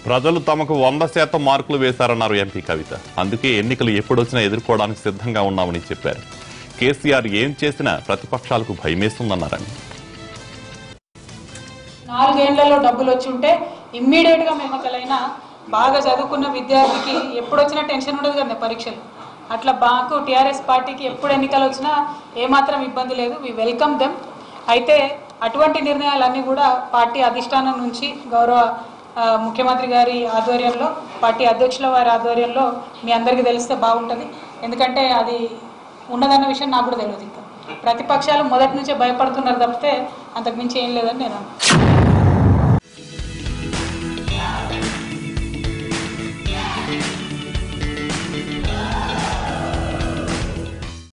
ప్రజలు తమకు 100% మార్కులు వేశారన్నారు ఎంపీ కవిత. అందుకే ఎన్నికలు ఎప్పుడొచ్చినా ఎదుర్కోవడానికి సిద్ధంగా ఉన్నామని చెప్పారు. కేసీఆర్ ఏం చేసినా ప్రతిపక్షాలకు భయమేస్తుందన్నారని. 4 ఏళ్లలో డబ్బులు వచ్చి ఉంటే ఇమ్మీడియట్ గా ఎన్నికలైనా బాగా చదువుకున్న విద్యార్థికి ఎప్పుడొచ్చినా టెన్షన్ ఉండదు కదా పరీక్షలు. అట్లా మాకు టీఆర్ఎస్ పార్టీకి ఎప్పుడు ఎన్నికలు వచ్చినా ఏమాత్రం ఇబ్బంది లేదు. We welcome them. అయితే అటువంటి నిర్ణయాలన్నీ కూడా పార్టీ అధిష్టానం నుంచి గౌరవ ముఖ్యమంత్రి గారి ఆధ్వర్యంలో, పార్టీ అధ్యక్షుల వారి ఆధ్వర్యంలో మీ అందరికీ తెలిస్తే బాగుంటుంది. ఎందుకంటే అది ఉన్నదన్న విషయం నాకు కూడా తెలియదు. ఇంకా ప్రతిపక్షాలు మొదటి నుంచే భయపడుతున్నారు తప్పితే అంతకుమించి ఏం లేదని నేను